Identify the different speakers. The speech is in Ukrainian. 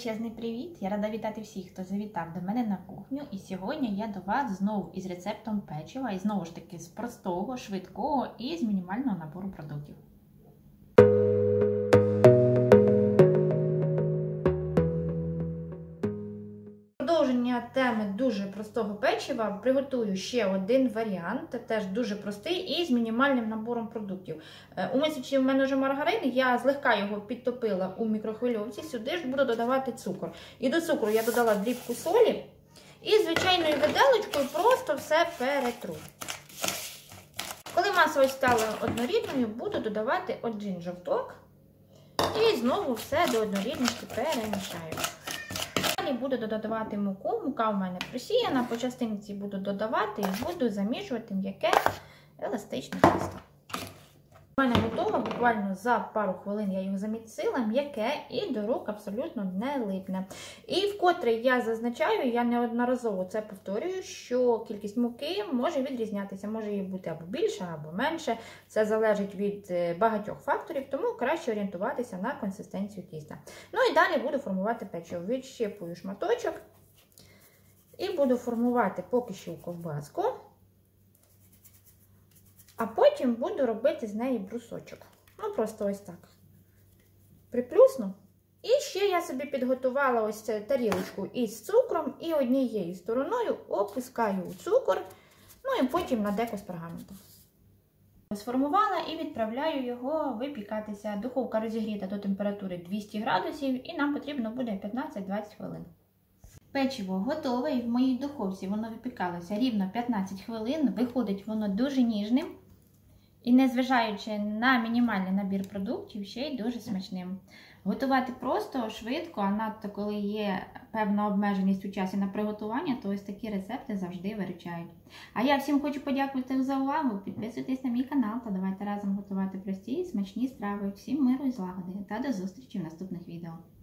Speaker 1: Величезний привіт! Я рада вітати всіх, хто завітав до мене на кухню. І сьогодні я до вас знову із рецептом печива. І знову ж таки з простого, швидкого і з мінімального набору продуктів. Продовження теми дуже простого печива приготую ще один варіант, теж дуже простий і з мінімальним набором продуктів. У мисочці в мене вже маргарин, я злегка його підтопила у мікрохвильовці, сюди ж буду додавати цукор. І до цукру я додала дрібку солі і звичайною виделочкою просто все перетру. Коли маса ось стала однорідною, буду додавати один жовток і знову все до однорідності перемішаю. Буду додавати муку, мука у мене просіяна, по частинці буду додавати і буду замішувати м'яке еластичне тісто. У мене готово, буквально за пару хвилин я його замісила, м'яке і до рук абсолютно не липне. І вкотре я зазначаю, я неодноразово це повторюю, що кількість муки може відрізнятися, може її бути або більше, або менше. Це залежить від багатьох факторів, тому краще орієнтуватися на консистенцію тіста. Ну і далі буду формувати печиво. Відщипую шматочок і буду формувати поки що ковбаску. А потім буду робити з неї брусочок. Ну, просто ось так. Приплюсну. І ще я собі підготувала ось тарілочку із цукром і однією стороною опускаю у цукор, ну і потім на деко з пергаментом. Сформувала і відправляю його випікатися. Духовка розігріта до температури 200 градусів і нам потрібно буде 15-20 хвилин. Печиво готове і в моїй духовці воно випікалося рівно 15 хвилин. Виходить воно дуже ніжним і, незважаючи на мінімальний набір продуктів, ще й дуже смачним. Готувати просто, швидко, а надто коли є певна обмеженість у часі на приготування, то ось такі рецепти завжди виручають. А я всім хочу подякувати за увагу. Підписуйтесь на мій канал та давайте разом готувати прості і смачні страви. Всім миру і злагоди та до зустрічі в наступних відео.